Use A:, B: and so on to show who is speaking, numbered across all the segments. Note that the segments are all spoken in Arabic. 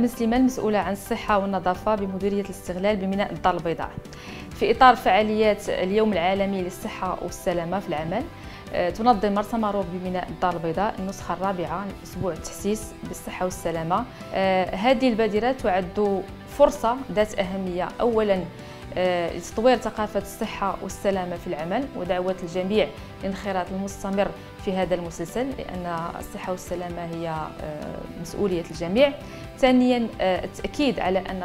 A: المسلمة المسؤولة عن الصحة والنظافة بمديرية الاستغلال بميناء الدار البيضاء. في إطار فعاليات اليوم العالمي للصحة والسلامة في العمل، تنظم مرسى ماروك بميناء الدار البيضاء النسخة الرابعة من أسبوع التحسيس بالصحة والسلامة. هذه البادرة تعد فرصة ذات أهمية، أولاً لتطوير ثقافة الصحة والسلامة في العمل ودعوة الجميع للانخراط المستمر في هذا المسلسل، لأن الصحة والسلامة هي مسؤولية الجميع. ثانياً التأكيد على أن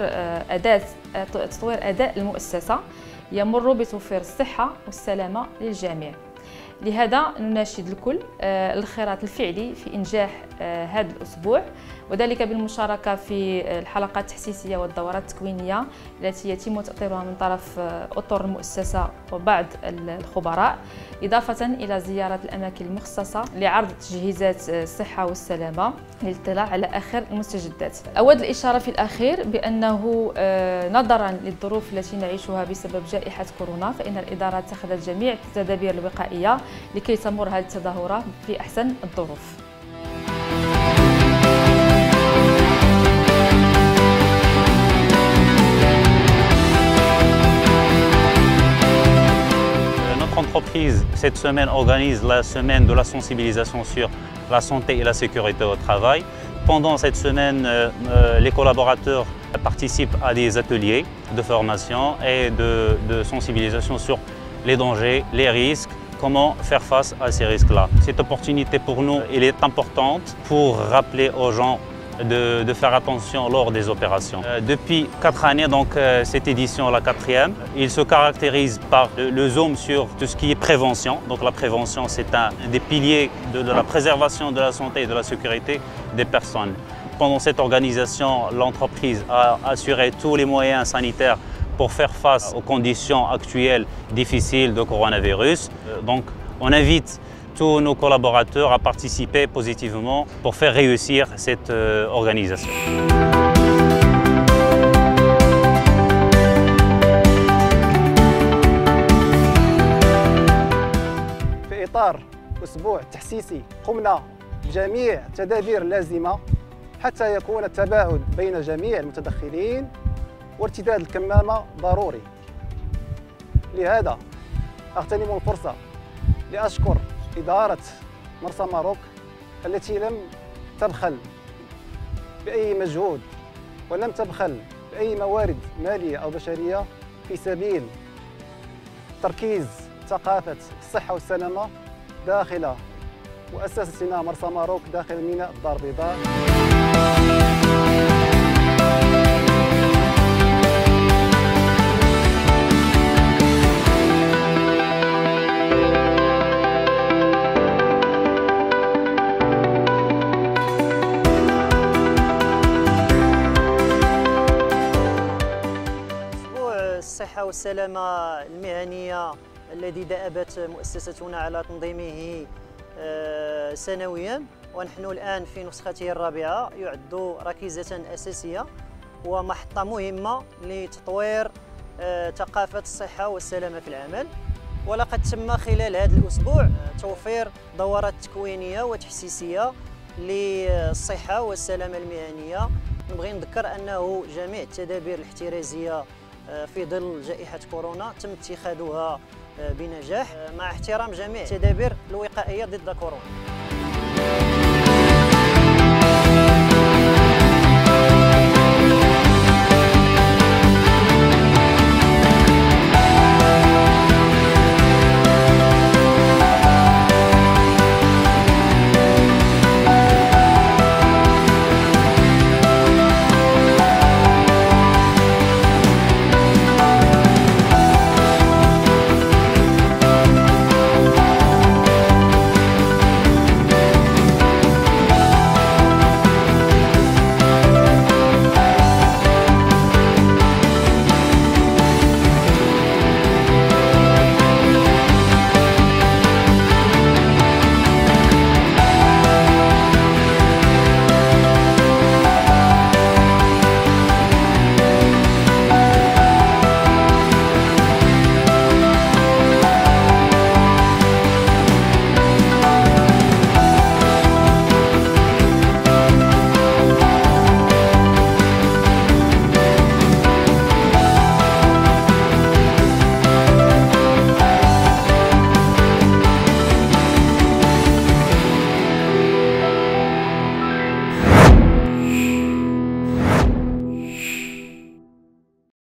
A: تطوير أداء المؤسسة يمر بتوفير الصحة والسلامة للجميع. لهذا نناشد الكل الانخراط الفعلي في إنجاح هذا الأسبوع، وذلك بالمشاركة في الحلقات التحسيسية والدورات التكوينية التي يتم تأطيرها من طرف أطر المؤسسة وبعض الخبراء، إضافة إلى زيارة الأماكن المخصصة لعرض تجهيزات الصحة والسلامة للاطلاع على آخر المستجدات. أود الإشارة في الأخير بأنه نظرا للظروف التي نعيشها بسبب جائحة كورونا، فإن الإدارة اتخذت جميع التدابير الوقائية لكي تمر هذه التظاهرات في أحسن الظروف.
B: Notre entreprise, cette semaine, organise la semaine de la sensibilisation sur la santé et la sécurité au travail. Pendant cette semaine, les collaborateurs participent à des ateliers de formation et de sensibilisation sur les dangers, les risques, comment faire face à ces risques-là. Cette opportunité pour nous, elle est importante pour rappeler aux gens de faire attention lors des opérations. Depuis 4 années, donc cette édition, la 4e, il se caractérise par le zoom sur tout ce qui est prévention. Donc la prévention, c'est un des piliers de la préservation de la santé et de la sécurité des personnes. Pendant cette organisation, l'entreprise a assuré tous les moyens sanitaires pour faire face aux conditions actuelles difficiles de coronavirus. Donc on invite tous nos collaborateurs à participer positivement pour faire réussir cette organisation.
C: في إطار أسبوع تحسيسي قمنا بجميع التدابير اللازمة حتى يكون التباعد بين جميع المتدخلين وارتداد الكمامة ضروري. لهذا أغتنم الفرصة لأشكر إدارة مرسى ماروك التي لم تبخل بأي مجهود ولم تبخل بأي موارد مالية أو بشرية في سبيل تركيز ثقافة الصحة والسلامة داخل مؤسستنا مرسى ماروك داخل ميناء الدار البيضاء.
D: الصحة والسلامة المهنية الذي دأبت مؤسستنا على تنظيمه سنويا، ونحن الآن في نسخته الرابعة، يعد ركيزة أساسية ومحطة مهمة لتطوير ثقافة الصحة والسلامة في العمل. ولقد تم خلال هذا الأسبوع توفير دورات تكوينية وتحسيسية للصحة والسلامة المهنية. نبغي نذكر أنه جميع التدابير الاحترازية في ظل جائحة كورونا تم اتخاذها بنجاح مع احترام جميع التدابير الوقائية ضد كورونا.